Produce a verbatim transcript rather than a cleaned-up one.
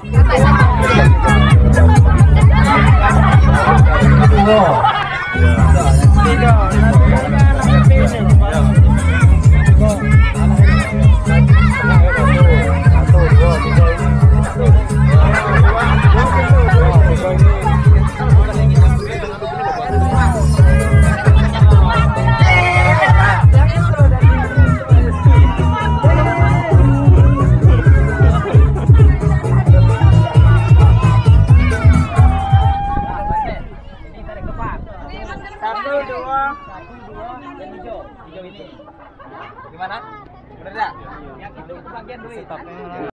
Satu, dua, satu, dua, dan hijau, hijau ini. Gimana? Bener ya? Yang itu bagian duit.